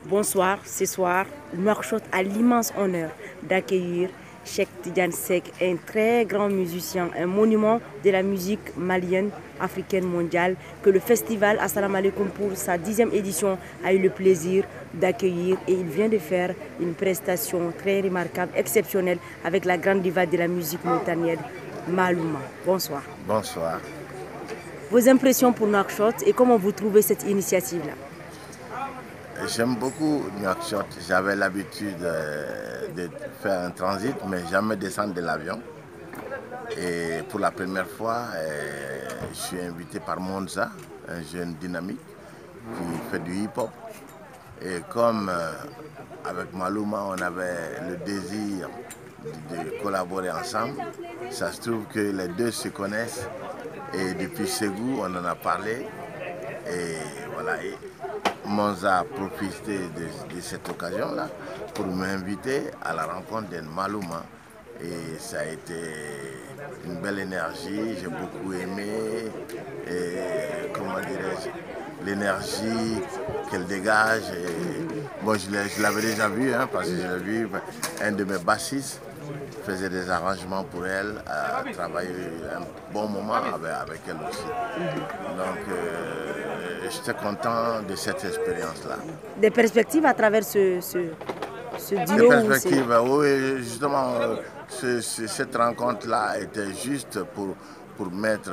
Bonsoir, ce soir, Nouakchott a l'immense honneur d'accueillir Cheikh Tidiane Seck, un très grand musicien, un monument de la musique malienne, africaine, mondiale, que le festival Assalamu Alaikum pour sa 10e édition a eu le plaisir d'accueillir, et il vient de faire une prestation très remarquable, exceptionnelle, avec la grande diva de la musique mauritanienne, Malouma. Bonsoir. Bonsoir. Vos impressions pour Nouakchott et comment vous trouvez cette initiative-là? J'aime beaucoup Nouakchott. J'avais l'habitude de faire un transit, mais jamais descendre de l'avion. Et pour la première fois, je suis invité par Monza, un jeune dynamique qui fait du hip-hop. Et comme avec Malouma, on avait le désir de collaborer ensemble, ça se trouve que les deux se connaissent. Et depuis Ségou, on en a parlé. Et voilà. Et Monza a profité de cette occasion-là pour m'inviter à la rencontre de Malouma. Et ça a été une belle énergie, j'ai beaucoup aimé, et, comment dirais-je, l'énergie qu'elle dégage. Et, bon, je l'avais déjà vu, hein, parce que je l'ai vu, un de mes bassistes faisait des arrangements pour elle, a travaillé un bon moment avec elle aussi. Donc, j'étais content de cette expérience-là. Des perspectives à travers ce Des duo? perspectives, oui, justement, cette rencontre-là était juste pour mettre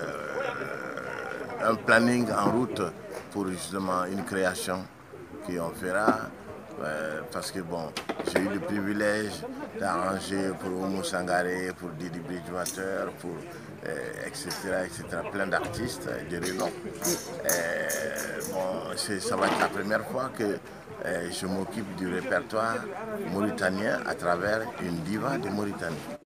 un planning en route pour justement une création qu'on fera. Parce que bon, j'ai eu le privilège d'arranger pour Oumou Sangaré, pour Didi Bridgewater, pour etc., plein d'artistes de renom. Bon, ça va être la première fois que je m'occupe du répertoire mauritanien à travers une diva de Mauritanie.